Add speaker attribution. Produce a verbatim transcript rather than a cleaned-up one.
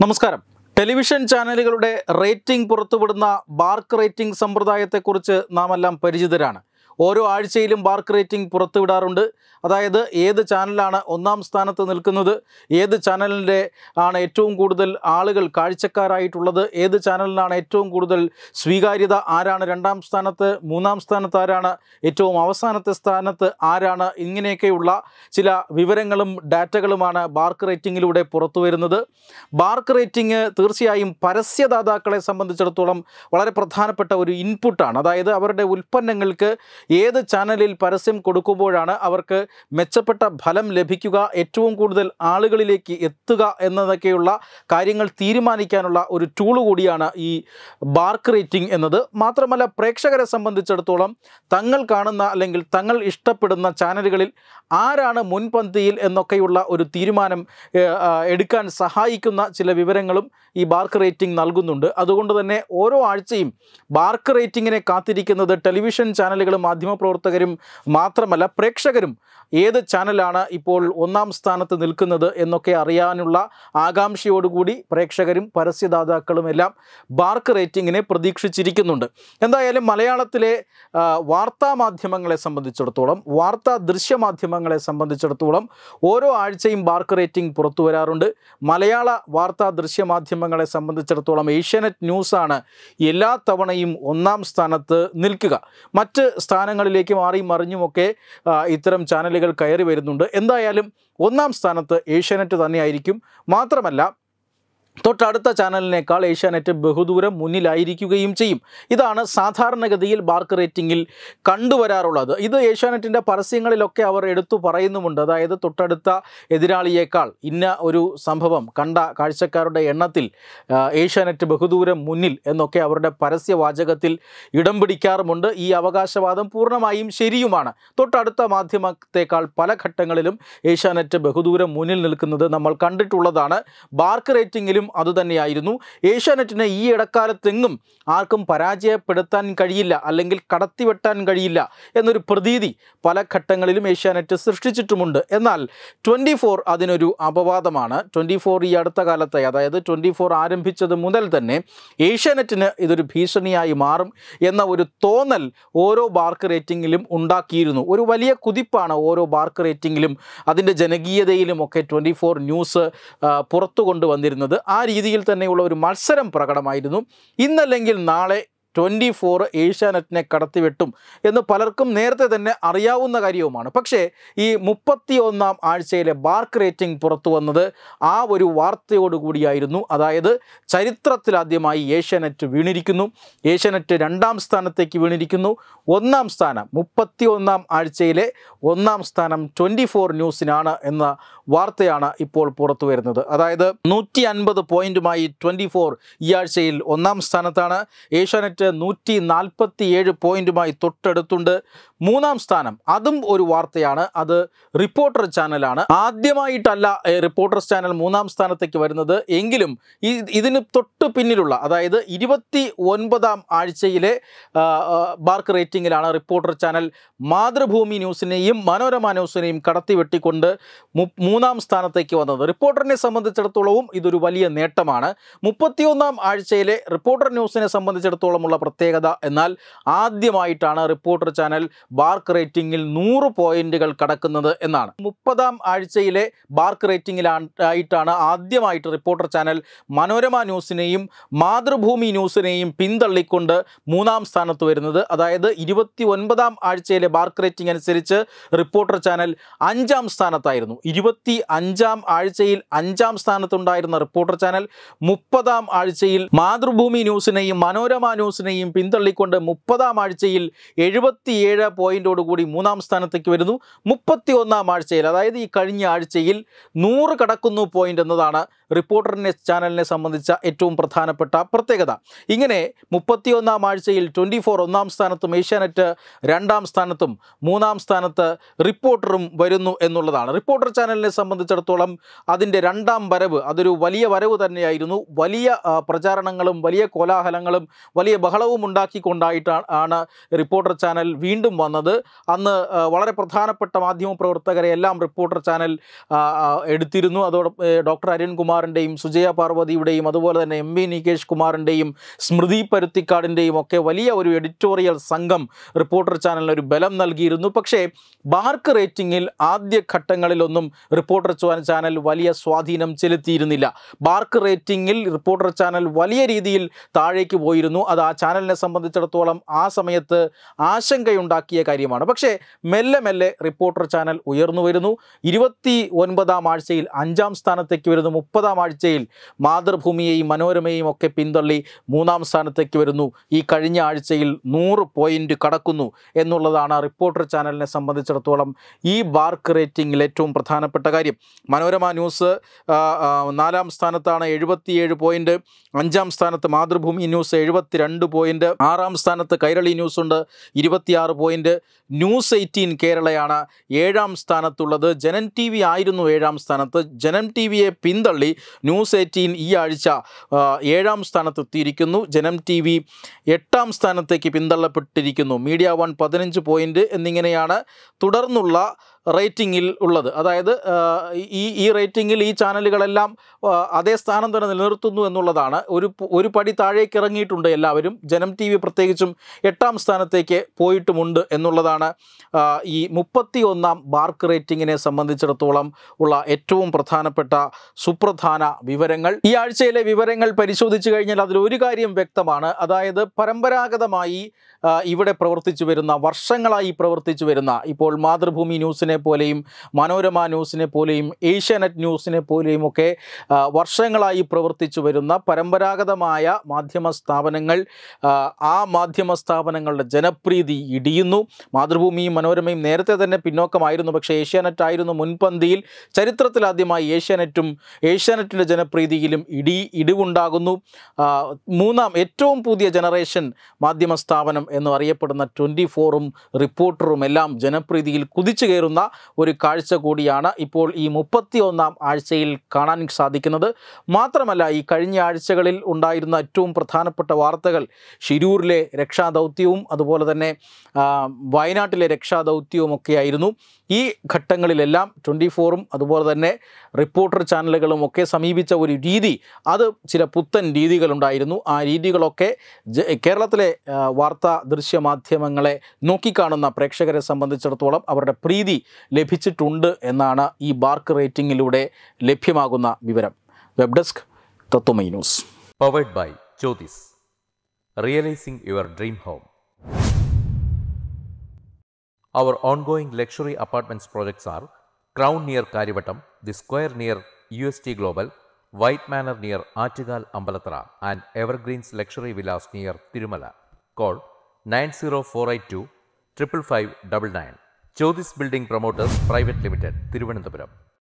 Speaker 1: നമസ്കാരം. ടെലിവിഷൻ ചാനലുകളുടെ റേറ്റിംഗ് പുറത്തുവിടുന്ന ബാർക്ക് റേറ്റിംഗ് സമ്പ്രദായത്തെക്കുറിച്ച് നാം എല്ലാം പരിചിതരാണ്. ഓരോ ആഴ്ചയിലും ബാർക്ക് റേറ്റിംഗ് പുറത്തുവിടാറുണ്ട്. അതായത് ഏത് ചാനലാണ് ഒന്നാം സ്ഥാനത്ത് നിൽക്കുന്നത്, ഏത് ചാനലിൻ്റെ ആണ് ഏറ്റവും കൂടുതൽ ആളുകൾ കാഴ്ചക്കാരായിട്ടുള്ളത്, ഏത് ചാനലിനാണ് ഏറ്റവും കൂടുതൽ സ്വീകാര്യത, ആരാണ് രണ്ടാം സ്ഥാനത്ത്, മൂന്നാം സ്ഥാനത്ത് ആരാണ്, ഏറ്റവും അവസാനത്തെ സ്ഥാനത്ത് ആരാണ്, ഇങ്ങനെയൊക്കെയുള്ള ചില വിവരങ്ങളും ഡാറ്റകളുമാണ് ബാർക്ക് റേറ്റിങ്ങിലൂടെ പുറത്തു വരുന്നത്. ബാർക്ക് റേറ്റിംഗ് തീർച്ചയായും പരസ്യദാതാക്കളെ സംബന്ധിച്ചിടത്തോളം വളരെ പ്രധാനപ്പെട്ട ഒരു ഇൻപുട്ടാണ്. അതായത് അവരുടെ ഉൽപ്പന്നങ്ങൾക്ക് ഏത് ചാനലിൽ പരസ്യം കൊടുക്കുമ്പോഴാണ് അവർക്ക് മെച്ചപ്പെട്ട ഫലം ലഭിക്കുക, ഏറ്റവും കൂടുതൽ ആളുകളിലേക്ക് എത്തുക എന്നതൊക്കെയുള്ള കാര്യങ്ങൾ തീരുമാനിക്കാനുള്ള ഒരു ടൂൾ കൂടിയാണ് ഈ ബാർക്ക് റേറ്റിംഗ് എന്നത്. മാത്രമല്ല, പ്രേക്ഷകരെ സംബന്ധിച്ചിടത്തോളം തങ്ങൾ കാണുന്ന അല്ലെങ്കിൽ തങ്ങൾ ഇഷ്ടപ്പെടുന്ന ചാനലുകളിൽ ആരാണ് മുൻപന്തിയിൽ എന്നൊക്കെയുള്ള ഒരു തീരുമാനം എടുക്കാൻ സഹായിക്കുന്ന ചില വിവരങ്ങളും ഈ ബാർക്ക് റേറ്റിംഗ് നൽകുന്നുണ്ട്. അതുകൊണ്ട് തന്നെ ഓരോ ആഴ്ചയും ബാർക്ക് റേറ്റിങ്ങിനെ കാത്തിരിക്കുന്നത് ടെലിവിഷൻ ചാനലുകളും മാധ്യമപ്രവർത്തകരും മാത്രമല്ല, പ്രേക്ഷകരും ഏത് ചാനലാണ് ഇപ്പോൾ ഒന്നാം സ്ഥാനത്ത് നിൽക്കുന്നത് എന്നൊക്കെ അറിയാനുള്ള ആകാംക്ഷയോടുകൂടി പ്രേക്ഷകരും പരസ്യദാതാക്കളും എല്ലാം ബാർക്ക് റേറ്റിങ്ങിനെ പ്രതീക്ഷിച്ചിരിക്കുന്നുണ്ട്. എന്തായാലും മലയാളത്തിലെ വാർത്താ മാധ്യമങ്ങളെ സംബന്ധിച്ചിടത്തോളം, വാർത്താ ദൃശ്യമാധ്യമങ്ങളെ സംബന്ധിച്ചിടത്തോളം ഓരോ ആഴ്ചയും ബാർക്ക് റേറ്റിംഗ് പുറത്തു വരാറുണ്ട്. മലയാള വാർത്താ ദൃശ്യമാധ്യമങ്ങളെ സംബന്ധിച്ചിടത്തോളം ഏഷ്യാനെറ്റ് ന്യൂസാണ് എല്ലാ തവണയും ഒന്നാം സ്ഥാനത്ത് നിൽക്കുക. മറ്റ് സ്ഥാനങ്ങളിലേക്ക് മാറി മറിഞ്ഞുമൊക്കെ ഇത്തരം ചാനലുകൾ കയറി വരുന്നുണ്ട്. എന്തായാലും ഒന്നാം സ്ഥാനത്ത് ഏഷ്യാനെറ്റ് തന്നെയായിരിക്കും. മാത്രമല്ല, തൊട്ടടുത്ത ചാനലിനേക്കാൾ ഏഷ്യാനെറ്റ് ബഹുദൂരം മുന്നിലായിരിക്കുകയും ചെയ്യും. ഇതാണ് സാധാരണഗതിയിൽ ബാർക്ക് റേറ്റിംഗിൽ കണ്ടുവരാറുള്ളത്. ഇത് ഏഷ്യാനെറ്റിൻ്റെ പരസ്യങ്ങളിലൊക്കെ അവർ എടുത്തു പറയുന്നുമുണ്ട്. അതായത് തൊട്ടടുത്ത എതിരാളിയേക്കാൾ ഇന്ന ഒരു സംഭവം കണ്ട കാഴ്ചക്കാരുടെ എണ്ണത്തിൽ ഏഷ്യാനെറ്റ് ബഹുദൂരം മുന്നിൽ എന്നൊക്കെ അവരുടെ പരസ്യവാചകത്തിൽ ഇടം പിടിക്കാറുമുണ്ട്. ഈ അവകാശവാദം പൂർണ്ണമായും ശരിയുമാണ്. തൊട്ടടുത്ത മാധ്യമത്തെക്കാൾ പല ഘട്ടങ്ങളിലും ഏഷ്യാനെറ്റ് ബഹുദൂരം മുന്നിൽ നിൽക്കുന്നത് നമ്മൾ കണ്ടിട്ടുള്ളതാണ്. ബാർക്ക് റേറ്റിംഗിലും അതുതന്നെയായിരുന്നു. ഏഷ്യാനെറ്റിനെ ഈ ഇടക്കാലത്തെങ്ങും ആർക്കും പരാജയപ്പെടുത്താൻ കഴിയില്ല, അല്ലെങ്കിൽ കടത്തിവെട്ടാൻ കഴിയില്ല എന്നൊരു പ്രതീതി പല ഘട്ടങ്ങളിലും ഏഷ്യാനെറ്റ് സൃഷ്ടിച്ചിട്ടുമുണ്ട്. എന്നാൽ ട്വൻറ്റി ഫോർ അതിനൊരു അപവാദമാണ്. ട്വൻറ്റി ഫോർ ഈ അടുത്ത കാലത്തെ, അതായത് ട്വൻറ്റി ഫോർ ആരംഭിച്ചത് മുതൽ തന്നെ ഏഷ്യാനെറ്റിന് ഇതൊരു ഭീഷണിയായി മാറും എന്ന ഒരു തോന്നൽ ഓരോ ബാർക്ക് റേറ്റിംഗിലും ഉണ്ടാക്കിയിരുന്നു. ഒരു വലിയ കുതിപ്പാണ് ഓരോ ബാർക്ക് റേറ്റിംഗിലും അതിൻ്റെ ജനകീയതയിലുമൊക്കെ ട്വൻറ്റി ഫോർ ന്യൂസ് പുറത്തു കൊണ്ടുവന്നിരുന്നത്. ആ രീതിയിൽ തന്നെയുള്ള ഒരു മത്സരം പ്രകടമായിരുന്നു. ഇന്നല്ലെങ്കിൽ നാളെ ട്വൻറ്റി ഫോർ ഏഷ്യാനെറ്റിനെ കടത്തിവെട്ടും എന്ന് പലർക്കും നേരത്തെ തന്നെ അറിയാവുന്ന കാര്യവുമാണ്. പക്ഷേ ഈ മുപ്പത്തി ഒന്നാം ആഴ്ചയിലെ ബാർക്ക് റേറ്റിംഗ് പുറത്തു വന്നത് ആ ഒരു വാർത്തയോടുകൂടിയായിരുന്നു. അതായത് ചരിത്രത്തിലാദ്യമായി ഏഷ്യാനെറ്റ് വീണിരിക്കുന്നു. ഏഷ്യാനെറ്റ് രണ്ടാം സ്ഥാനത്തേക്ക് വീണിരിക്കുന്നു. ഒന്നാം സ്ഥാനം, മുപ്പത്തി ഒന്നാം ആഴ്ചയിലെ ഒന്നാം സ്ഥാനം ട്വൻറ്റി ഫോർ ന്യൂസിനാണ് എന്ന വാർത്തയാണ് ഇപ്പോൾ പുറത്തു വരുന്നത്. അതായത് നൂറ്റി അൻപത് പോയിൻറ്റുമായി ട്വൻറ്റി ഫോർ ഈ ആഴ്ചയിൽ ഒന്നാം സ്ഥാനത്താണ്. ഏഷ്യാനെറ്റ് നൂറ്റി നാൽപ്പത്തി ഏഴ് പോയിൻറ്റുമായി തൊട്ടടുത്തുണ്ട്. മൂന്നാം സ്ഥാനം, അതും ഒരു വാർത്തയാണ്. അത് റിപ്പോർട്ടർ ചാനലാണ്. ആദ്യമായിട്ടല്ല റിപ്പോർട്ടർ ചാനൽ മൂന്നാം സ്ഥാനത്തേക്ക് വരുന്നത്. എങ്കിലും ഈ ഇതിന് തൊട്ട് പിന്നിലുള്ള, അതായത് ഇരുപത്തി ഒൻപതാം ആഴ്ചയിലെ ബാർക്ക് റേറ്റിംഗിലാണ് റിപ്പോർട്ടർ ചാനൽ മാതൃഭൂമി ന്യൂസിനെയും മനോരമ ന്യൂസിനെയും കടത്തിവെട്ടിക്കൊണ്ട് മൂന്നാം സ്ഥാനത്തേക്ക് വന്നത്. റിപ്പോർട്ടറിനെ സംബന്ധിച്ചിടത്തോളവും ഇതൊരു വലിയ നേട്ടമാണ്. മുപ്പത്തിയൊന്നാം ആഴ്ചയിലെ റിപ്പോർട്ടർ ന്യൂസിനെ സംബന്ധിച്ചിടത്തോളമുള്ള പ്രത്യേകത എന്നാൽ ആദ്യമായിട്ടാണ് റിപ്പോർട്ടർ ചാനൽ ബാർക്ക് റേറ്റിംഗിൽ നൂറ് പോയിന്റുകൾ കടക്കുന്നത് എന്നാണ്. മുപ്പതാം ആഴ്ചയിലെ ബാർക്ക് റേറ്റിംഗിലായിട്ടാണ് ആദ്യമായിട്ട് റിപ്പോർട്ടർ ചാനൽ മനോരമ ന്യൂസിനെയും മാതൃഭൂമി ന്യൂസിനെയും പിന്തള്ളിക്കൊണ്ട് മൂന്നാം സ്ഥാനത്ത് വരുന്നത്. അതായത് ഇരുപത്തി ഒൻപതാം ആഴ്ചയിലെ ബാർക്ക് റേറ്റിംഗ് അനുസരിച്ച് റിപ്പോർട്ടർ ചാനൽ അഞ്ചാം സ്ഥാനത്തായിരുന്നു. ഇരുപത്തി അഞ്ചാം ആഴ്ചയിൽ അഞ്ചാം സ്ഥാനത്തുണ്ടായിരുന്ന റിപ്പോർട്ടർ ചാനൽ മുപ്പതാം ആഴ്ചയിൽ മാതൃഭൂമി ന്യൂസിനെയും മനോരമ ന്യൂസിനെയും പിന്തള്ളിക്കൊണ്ട് മുപ്പതാം ആഴ്ചയിൽ എഴുപത്തിയേഴ് പോയിന്റോടുകൂടി മൂന്നാം സ്ഥാനത്തേക്ക് വരുന്നു. മുപ്പത്തി ഒന്നാം ആഴ്ചയിൽ, അതായത് ഈ കഴിഞ്ഞ ആഴ്ചയിൽ നൂറ് കടക്കുന്നു പോയിന്റ് എന്നതാണ് റിപ്പോർട്ടറിനെ ചാനലിനെ സംബന്ധിച്ച ഏറ്റവും പ്രധാനപ്പെട്ട പ്രത്യേകത. ഇങ്ങനെ മുപ്പത്തിയൊന്നാം ആഴ്ചയിൽ ട്വൻറ്റി ഫോർ ഒന്നാം സ്ഥാനത്തും ഏഷ്യാനെറ്റ് രണ്ടാം സ്ഥാനത്തും മൂന്നാം സ്ഥാനത്ത് റിപ്പോർട്ടറും വരുന്നു എന്നുള്ളതാണ്. റിപ്പോർട്ടർ ചാനലിനെ സംബന്ധിച്ചിടത്തോളം അതിൻ്റെ രണ്ടാം വരവ് അതൊരു വലിയ വരവ് തന്നെയായിരുന്നു. വലിയ പ്രചാരണങ്ങളും വലിയ കോലാഹലങ്ങളും വലിയ ബഹളവും ഉണ്ടാക്കിക്കൊണ്ടായിട്ടാണ് റിപ്പോർട്ടർ ചാനൽ വീണ്ടും വന്നത്. അന്ന് വളരെ പ്രധാനപ്പെട്ട മാധ്യമപ്രവർത്തകരെ എല്ലാം റിപ്പോർട്ടർ ചാനൽ എടുത്തിരുന്നു. അതോടൊപ്പം ഡോക്ടർ അരുൺകുമാറിൻ്റെയും സുജയ പാർവതിയുടെയും അതുപോലെ തന്നെ എം വി നികേഷ് കുമാറിൻ്റെയും സ്മൃതി പരുത്തിക്കാടിൻ്റെയും ഒക്കെ വലിയ ഒരു എഡിറ്റോറിയൽ സംഘം റിപ്പോർട്ടർ ചാനലിന് ഒരു ബലം നൽകിയിരുന്നു. പക്ഷേ ബാർക്ക് റേറ്റിംഗിൽ ആദ്യ ഘട്ടങ്ങളിലൊന്നും റിപ്പോർട്ടർ ചാനൽ വലിയ സ്വാധീനം ചെലുത്തിയിരുന്നില്ല. ബാർക്ക് റേറ്റിംഗിൽ റിപ്പോർട്ടർ ചാനൽ വലിയ രീതിയിൽ താഴേക്ക് പോയിരുന്നു. അത് ആ ചാനലിനെ സംബന്ധിച്ചിടത്തോളം ആ സമയത്ത് ആശങ്കയുണ്ടാക്കിയ കാര്യമാണ്. പക്ഷേ മെല്ലെ മെല്ലെ റിപ്പോർട്ടർ ചാനൽ ഉയർന്നു വരുന്നു. ഇരുപത്തി ഒൻപതാം ആഴ്ചയിൽ അഞ്ചാം സ്ഥാനത്തേക്ക് വരുന്നു. മുപ്പതാം ആഴ്ചയിൽ മാതൃഭൂമിയെയും മനോരമയെയും ഒക്കെ പിന്തള്ളി മൂന്നാം സ്ഥാനത്തേക്ക് വരുന്നു. ഈ കഴിഞ്ഞ ആഴ്ചയിൽ നൂറ് പോയിന്റ് കടക്കുന്നു എന്നുള്ളതാണ് റിപ്പോർട്ടർ ചാനലിനെ സംബന്ധിച്ചിടത്തോളം ഈ ബാർക്ക് റേറ്റിംഗിൽ ഏറ്റവും പ്രധാനപ്പെട്ട കാര്യം. മനോരമ ന്യൂസ് നാലാം സ്ഥാനത്താണ്, എഴുപത്തിയേഴ് പോയിന്റ്. അഞ്ചാം സ്ഥാനത്ത് മാതൃഭൂമി ന്യൂസ് എഴുപത്തി രണ്ട് പോയിന്റ്. ആറാം സ്ഥാനത്ത് കൈരളി ന്യൂസ് ഉണ്ട്, ഇരുപത്തിയാറ് പോയിന്റ്. ന്യൂസ് എയ്റ്റീൻ കേരളയാണ് ഏഴാം സ്ഥാനത്തുള്ളത്. ജനം ടി വി ആയിരുന്നു ഏഴാം സ്ഥാനത്ത്. ജനം ടി വിയെ പിന്തള്ളി ന്യൂസ് എയ്റ്റീൻ ഈ ആഴ്ച ഏഴാം സ്ഥാനത്തെത്തിയിരിക്കുന്നു. ജനം ടി വി എട്ടാം സ്ഥാനത്തേക്ക് പിന്തള്ളപ്പെട്ടിരിക്കുന്നു. മീഡിയ വൺ പതിനഞ്ച് പോയിന്റ് എന്നിങ്ങനെയാണ് തുടർന്നുള്ള റേറ്റിംഗിൽ ഉള്ളത്. അതായത് ഈ ഈ റേറ്റിംഗിൽ ഈ ചാനലുകളെല്ലാം അതേ സ്ഥാനം തന്നെ നിലനിർത്തുന്നു എന്നുള്ളതാണ്. ഒരു ഒരു പടി താഴേക്ക് ഇറങ്ങിയിട്ടുണ്ട് എല്ലാവരും. ജനം ടി വി പ്രത്യേകിച്ചും എട്ടാം സ്ഥാനത്തേക്ക് പോയിട്ടുമുണ്ട് എന്നുള്ളതാണ് ഈ മുപ്പത്തി ഒന്നാം ബാർക്ക് റേറ്റിംഗിനെ സംബന്ധിച്ചിടത്തോളം ഉള്ള ഏറ്റവും പ്രധാനപ്പെട്ട സുപ്രധാന വിവരങ്ങൾ. ഈ ആഴ്ചയിലെ വിവരങ്ങൾ പരിശോധിച്ചു കഴിഞ്ഞാൽ അതിലൊരു കാര്യം വ്യക്തമാണ്. അതായത് പരമ്പരാഗതമായി ഇവിടെ പ്രവർത്തിച്ചു വരുന്ന, വർഷങ്ങളായി പ്രവർത്തിച്ചു വരുന്ന, ഇപ്പോൾ മാതൃഭൂമി ന്യൂസിനെ പോലെയും മനോരമ ന്യൂസിനെ പോലെയും ഏഷ്യാനെറ്റ് ന്യൂസിനെ പോലെയും ഒക്കെ വർഷങ്ങളായി പ്രവർത്തിച്ചു വരുന്ന പരമ്പരാഗതമായ മാധ്യമ സ്ഥാപനങ്ങൾ, ആ മാധ്യമ സ്ഥാപനങ്ങളുടെ ജനപ്രീതി ഇടിയുന്നു. മാതൃഭൂമിയും മനോരമയും നേരത്തെ തന്നെ പിന്നോക്കമായിരുന്നു. പക്ഷേ ഏഷ്യാനെറ്റ് ആയിരുന്നു മുൻപന്തിയിൽ. ചരിത്രത്തിലാദ്യമായി ഏഷ്യാനെറ്റും ഏഷ്യാനെറ്റിൻ്റെ ജനപ്രീതിയിലും ഇടി ഇടിവുണ്ടാകുന്നു. മൂന്നാം ഏറ്റവും പുതിയ ജനറേഷൻ മാധ്യമ സ്ഥാപനം എന്ന് അറിയപ്പെടുന്ന ട്വൻറ്റി ഫോറും റിപ്പോർട്ടറും എല്ലാം ജനപ്രീതിയിൽ കുതിച്ചു കയറുന്ന ഒരു കാഴ്ച കൂടിയാണ് ഇപ്പോൾ ഈ മുപ്പത്തി ഒന്നാം ആഴ്ചയിൽ കാണാൻ സാധിക്കുന്നത്. മാത്രമല്ല, ഈ കഴിഞ്ഞ ആഴ്ചകളിൽ ഉണ്ടായിരുന്ന ഏറ്റവും പ്രധാനപ്പെട്ട വാർത്തകൾ ഷിരൂരിലെ രക്ഷാദൗത്യവും അതുപോലെ തന്നെ വയനാട്ടിലെ രക്ഷാദൗത്യവും ഒക്കെയായിരുന്നു. ഈ ഘട്ടങ്ങളിലെല്ലാം ട്വൻറ്റി ഫോറും അതുപോലെ തന്നെ റിപ്പോർട്ടർ ചാനലുകളും ഒക്കെ സമീപിച്ച ഒരു രീതി, അത് ചില പുത്തൻ രീതികളുണ്ടായിരുന്നു. ആ രീതികളൊക്കെ കേരളത്തിലെ വാർത്താ ദൃശ്യമാധ്യമങ്ങളെ നോക്കിക്കാണുന്ന പ്രേക്ഷകരെ സംബന്ധിച്ചിടത്തോളം അവരുടെ പ്രീതി ലഭിച്ചിട്ടുണ്ട് എന്നാണ് ഈ ബാർക്ക് റേറ്റിംഗിലൂടെ ലഭ്യമാകുന്ന വിവരം. Web desk Tatvamayi news.
Speaker 2: Powered by Jyothis, realising your dream home. Our ongoing luxury apartments projects are Crown near Karivattam, The Square near U S T Global, White Manor near Aattugal Ambalathara, and Evergreens Luxury Villas near Tirumala. Call nine zero four eight two five five five nine nine. Jyothis Building Promoters Private Limited, Thiruvananthapuram.